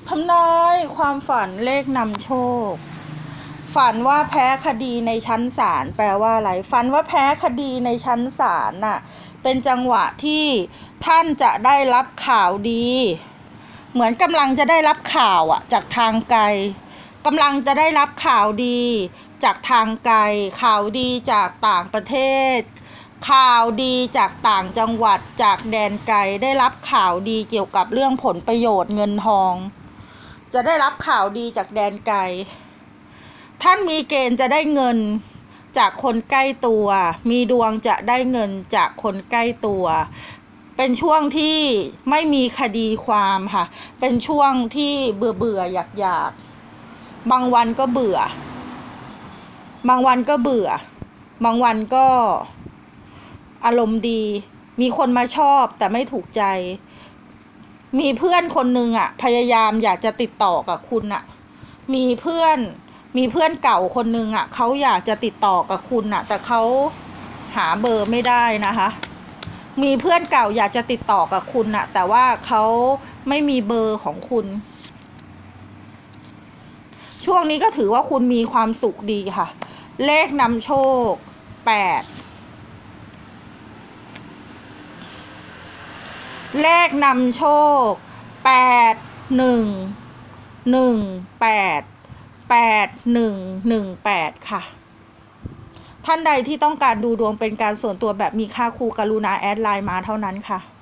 ทำนายความฝันเลขนำโชคฝันว่าแพ้คดีในชั้นศาลแปลว่าอะไรฝันว่าแพ้คดีในชั้นศาลน่ะเป็นจังหวะที่ท่านจะได้รับข่าวดีเหมือนกำลังจะได้รับข่าวจากทางไกลกำลังจะได้รับข่าวดีจากทางไกลข่าวดีจากต่างประเทศข่าวดีจากต่างจังหวัดจากแดนไกลได้รับข่าวดีเกี่ยวกับเรื่องผลประโยชน์เงินทองจะได้รับข่าวดีจากแดนไกลท่านมีเกณฑ์จะได้เงินจากคนใกล้ตัวมีดวงจะได้เงินจากคนใกล้ตัวเป็นช่วงที่ไม่มีคดีความค่ะเป็นช่วงที่เบื่ออยากบางวันก็เบื่อบางวันก็เบื่อบางวันก็อารมณ์ดีมีคนมาชอบแต่ไม่ถูกใจมีเพื่อนคนนึงพยายามอยากจะติดต่อกับคุณมีเพื่อนเก่าคนนึงเขาอยากจะติดต่อกับคุณแต่เขาหาเบอร์ไม่ได้นะคะมีเพื่อนเก่าอยากจะติดต่อกับคุณแต่ว่าเขาไม่มีเบอร์ของคุณช่วงนี้ก็ถือว่าคุณมีความสุขดีค่ะเลขนำโชค8เลขนำโชค8118ค่ะท่านใดที่ต้องการดูดวงเป็นการส่วนตัวแบบมีค่าครูกรุณาแอดไลน์มาเท่านั้นค่ะ